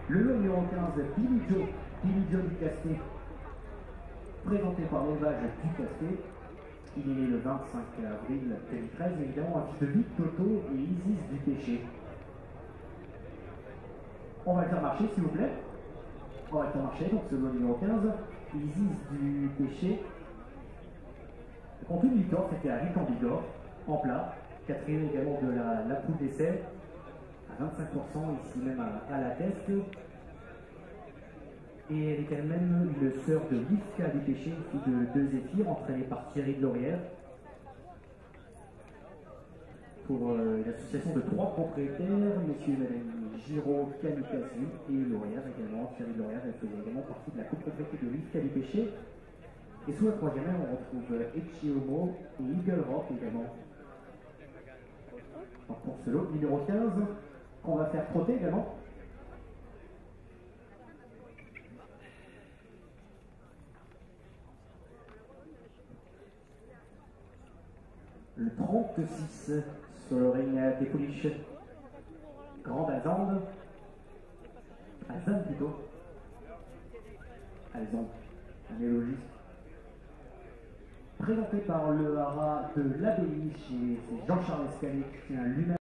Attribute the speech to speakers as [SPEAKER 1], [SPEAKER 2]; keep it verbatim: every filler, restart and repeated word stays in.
[SPEAKER 1] Le lot numéro quinze, Billy Joe, Billy Joe du Casquet, présenté par l'élevage du Casquet. Il est né le vingt-cinq avril deux mille treize, évidemment, un fils de Vic Toto et Isis du Péché. On va le faire marcher, s'il vous plaît. On va le faire marcher, donc ce lot numéro quinze, Isis du Péché. Le contenu du victoire, c'était à Rick en Bigorre, en plat. Quatrième également de la, la poule d'essai, à vingt-cinq pour cent, ici même à, à la test. Et elle est elle-même une sœur de Liska du Péché, une fille de deux Zéphyr, entraînée par Thierry de Laurière. Pour euh, l'association de trois propriétaires, messieurs et madame Giraud, Kamikaze et Laurière également. Thierry de Laurière, elle faisait également partie de la copropriété de Liska du Péché. Et sous la troisième aire, on retrouve Echiomo et Eagle Rock également. Alors pour ce lot numéro quinze, qu'on va faire trotter également. Le trente-six sur le ring des Polish, Grande Azande, Azande plutôt, Azande, un élogiste, présenté par le haras de l'Abbaye chez Jean-Charles Escalier, qui est un lunaire.